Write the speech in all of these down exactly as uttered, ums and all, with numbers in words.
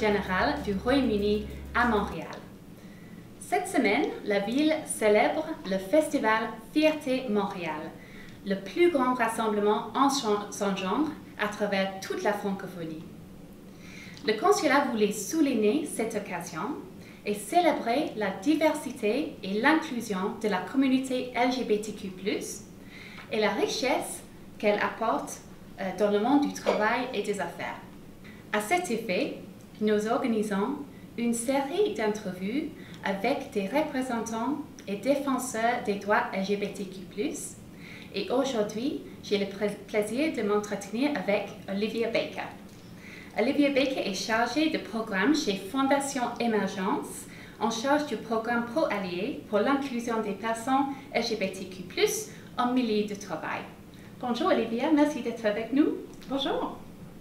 général du Royaume-Uni à Montréal. Cette semaine, la ville célèbre le festival Fierté Montréal, le plus grand rassemblement en son genre à travers toute la francophonie. Le consulat voulait souligner cette occasion et célébrer la diversité et l'inclusion de la communauté L G B T Q plus, et la richesse qu'elle apporte euh, dans le monde du travail et des affaires. À cet effet, nous organisons une série d'interviews avec des représentants et défenseurs des droits L G B T Q plus, et aujourd'hui, j'ai le plaisir de m'entretenir avec Olivia Baker. Olivia Baker est chargée de programme chez Fondation Émergence, en charge du programme Pro-Allié pour l'inclusion des personnes L G B T Q plus, en milieu de travail. Bonjour Olivia, merci d'être avec nous. Bonjour.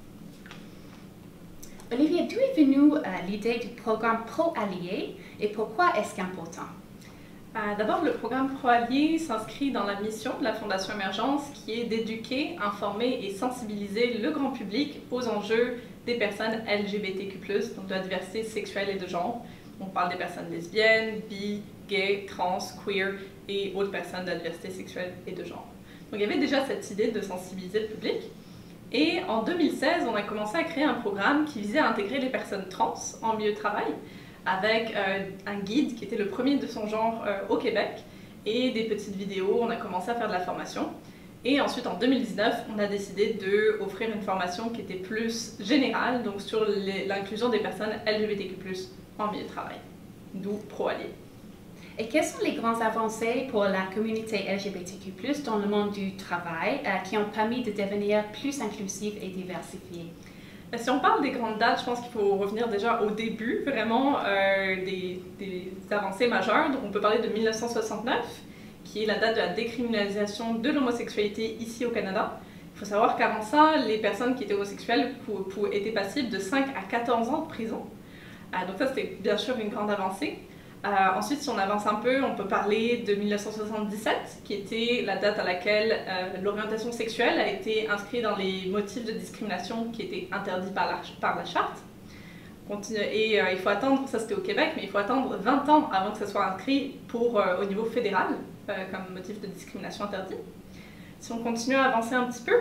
Olivia, d'où est venue euh, l'idée du programme Pro-Allié et pourquoi est-ce important? Euh, D'abord, le programme Pro-Allié s'inscrit dans la mission de la Fondation Émergence qui est d'éduquer, informer et sensibiliser le grand public aux enjeux des personnes L G B T Q plus, donc de la diversité sexuelle et de genre. On parle des personnes lesbiennes, bi, gays, trans, queer et autres personnes de la diversité sexuelle et de genre. Donc il y avait déjà cette idée de sensibiliser le public. Et en deux mille seize, on a commencé à créer un programme qui visait à intégrer les personnes trans en milieu de travail, avec euh, un guide qui était le premier de son genre euh, au Québec, et des petites vidéos. On a commencé à faire de la formation. Et ensuite, en deux mille dix-neuf, on a décidé d'offrir une formation qui était plus générale, donc sur l'inclusion des personnes L G B T Q plus, en milieu de travail, d'où Pro-Allié. Et quelles sont les grandes avancées pour la communauté L G B T Q plus, dans le monde du travail euh, qui ont permis de devenir plus inclusive et diversifiée? Si on parle des grandes dates, je pense qu'il faut revenir déjà au début, vraiment, euh, des, des avancées majeures. Donc on peut parler de mille neuf cent soixante-neuf, qui est la date de la décriminalisation de l'homosexualité ici au Canada. Il faut savoir qu'avant ça, les personnes qui étaient homosexuelles étaient passibles de cinq à quatorze ans de prison. Euh, donc ça, c'était bien sûr une grande avancée. Euh, ensuite, si on avance un peu, on peut parler de mille neuf cent soixante-dix-sept, qui était la date à laquelle euh, l'orientation sexuelle a été inscrite dans les motifs de discrimination qui étaient interdits par la, par la charte. Continue, et euh, il faut attendre, ça c'était au Québec, mais il faut attendre vingt ans avant que ça soit inscrit pour, euh, au niveau fédéral euh, comme motif de discrimination interdit. Si on continue à avancer un petit peu,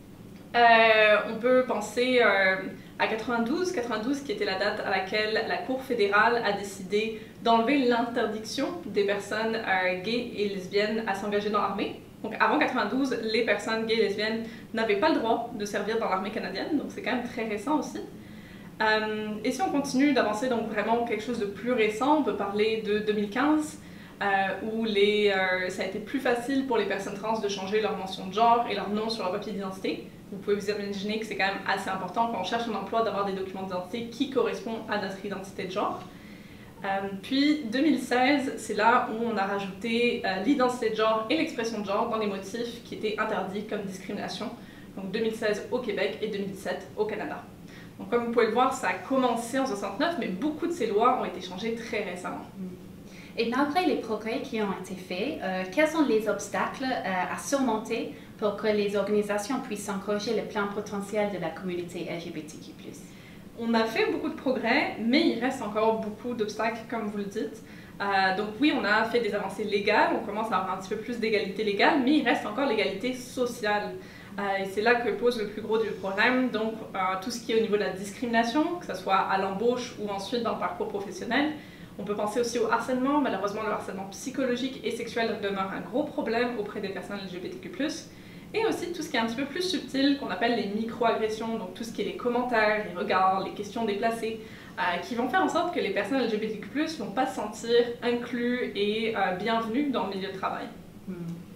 euh, on peut penser euh, à quatre-vingt-douze, quatre-vingt-douze qui était la date à laquelle la Cour fédérale a décidé d'enlever l'interdiction des personnes euh, gays et lesbiennes à s'engager dans l'armée. Donc avant quatre-vingt-douze, les personnes gays et lesbiennes n'avaient pas le droit de servir dans l'armée canadienne, donc c'est quand même très récent aussi. Euh, et si on continue d'avancer donc vraiment quelque chose de plus récent, on peut parler de deux mille quinze, euh, où les, euh, ça a été plus facile pour les personnes trans de changer leur mention de genre et leur nom sur leur papier d'identité. Vous pouvez vous imaginer que c'est quand même assez important quand on cherche un emploi d'avoir des documents d'identité qui correspondent à notre identité de genre. Euh, puis deux mille seize, c'est là où on a rajouté euh, l'identité de genre et l'expression de genre dans les motifs qui étaient interdits comme discrimination. Donc deux mille seize au Québec et deux mille dix-sept au Canada. Donc comme vous pouvez le voir, ça a commencé en soixante-neuf, mais beaucoup de ces lois ont été changées très récemment. Et malgré les progrès qui ont été faits, euh, quels sont les obstacles euh, à surmonter pour que les organisations puissent encourager le plein potentiel de la communauté L G B T Q plus? On a fait beaucoup de progrès, mais il reste encore beaucoup d'obstacles, comme vous le dites. Euh, donc oui, on a fait des avancées légales, on commence à avoir un petit peu plus d'égalité légale, mais il reste encore l'égalité sociale. Euh, et c'est là que pose le plus gros du problème, donc euh, tout ce qui est au niveau de la discrimination, que ce soit à l'embauche ou ensuite dans le parcours professionnel. On peut penser aussi au harcèlement. Malheureusement, le harcèlement psychologique et sexuel demeure un gros problème auprès des personnes L G B T Q plus. Et aussi tout ce qui est un petit peu plus subtil, qu'on appelle les micro-agressions, donc tout ce qui est les commentaires, les regards, les questions déplacées, euh, qui vont faire en sorte que les personnes L G B T Q plus ne vont pas se sentir inclus et euh, bienvenus dans le milieu de travail. Hmm.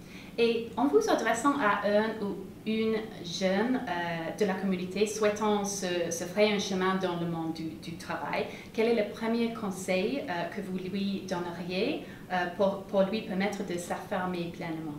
Et en vous adressant à un ou une jeune euh, de la communauté souhaitant se, se frayer un chemin dans le monde du, du travail, quel est le premier conseil euh, que vous lui donneriez euh, pour, pour lui permettre de s'affirmer pleinement?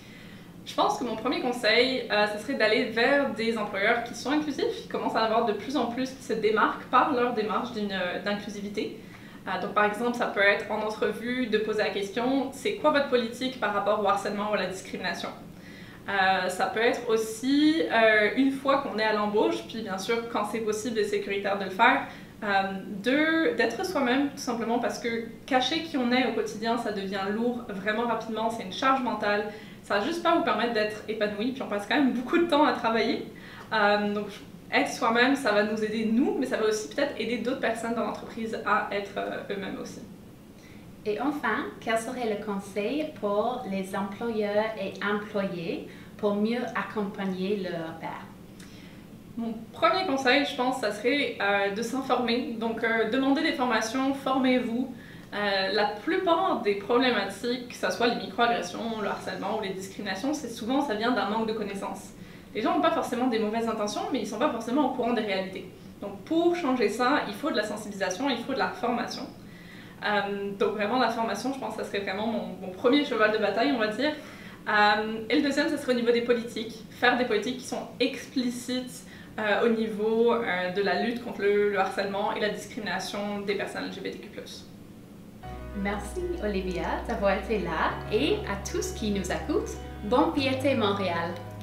Je pense que mon premier conseil, euh, ce serait d'aller vers des employeurs qui sont inclusifs, qui commencent à avoir de plus en plus qui se démarquent par leur démarche d'inclusivité. Euh, donc par exemple, ça peut être en entrevue de poser la question, c'est quoi votre politique par rapport au harcèlement ou à la discrimination? Euh, ça peut être aussi, euh, une fois qu'on est à l'embauche, puis bien sûr quand c'est possible et sécuritaire de le faire, Euh, deux, d'être soi-même, tout simplement parce que cacher qui on est au quotidien, ça devient lourd vraiment rapidement, c'est une charge mentale. Ça va juste pas vous permettre d'être épanoui, puis on passe quand même beaucoup de temps à travailler. Euh, donc, être soi-même, ça va nous aider, nous, mais ça va aussi peut-être aider d'autres personnes dans l'entreprise à être euh, eux-mêmes aussi. Et enfin, quel serait le conseil pour les employeurs et employés pour mieux accompagner leurs pairs? Mon premier conseil, je pense, ça serait euh, de s'informer. Donc, euh, demandez des formations, formez-vous. Euh, la plupart des problématiques, que ce soit les microagressions, le harcèlement ou les discriminations, c'est souvent, ça vient d'un manque de connaissances. Les gens n'ont pas forcément des mauvaises intentions, mais ils ne sont pas forcément au courant des réalités. Donc, pour changer ça, il faut de la sensibilisation, il faut de la formation. Euh, donc, vraiment, la formation, je pense que ça serait vraiment mon, mon premier cheval de bataille, on va dire. Euh, et le deuxième, ça serait au niveau des politiques. Faire des politiques qui sont explicites euh, au niveau euh, de la lutte contre le, le harcèlement et la discrimination des personnes L G B T Q plus. Merci Olivia d'avoir été là et à tous qui nous écoutent, bonne Fierté Montréal!